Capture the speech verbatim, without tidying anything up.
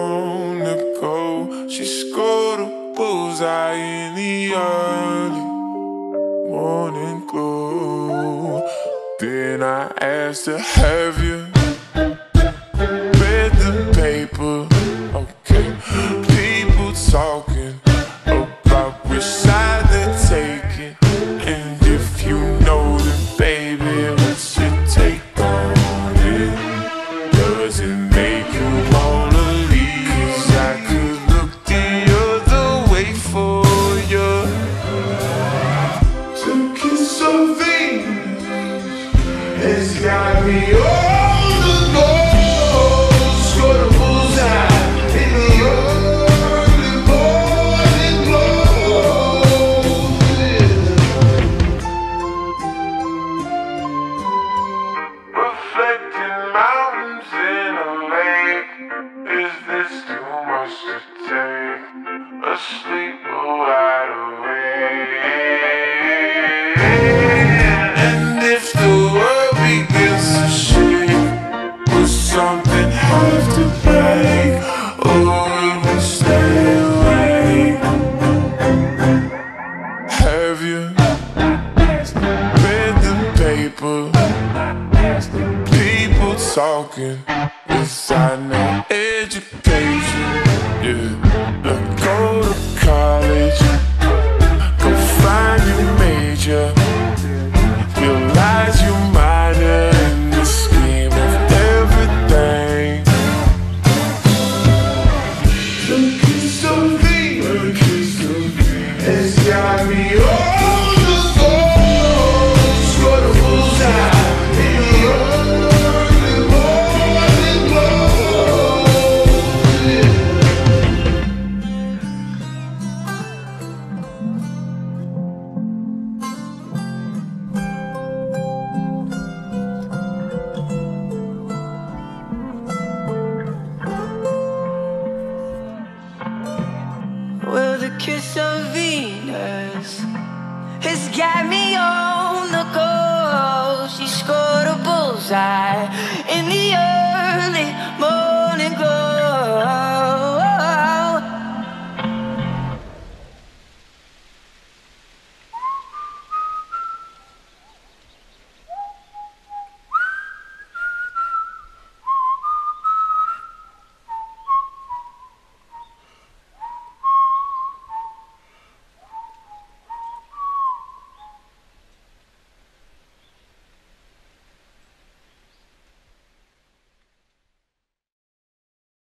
on the go. She scored a bullseye in the early morning glow. Then I asked her, have you read the paper? Okay, people talking about which side they're taking. And if you know them, baby, what's your take on it? Does it make you wanna leave? 'Cause I could look the other way for you. To kiss of Venus has got me on the go. Scored a bullseye in the early morning glow. Reflecting mountains in a lake. Is this too much to take? Asleep or wide awake? And if the world begins to shake, will something have to break, or will we stay awake? Have you read the paper? People talking without no education. Yeah, look, go to college, go find your major, realize you minor in the scheme of everything. The kiss of Venus has got me on the go. Scored a bullseye in the early morning glow. Well, the kiss of Venus has got me on the go. She scored a bullseye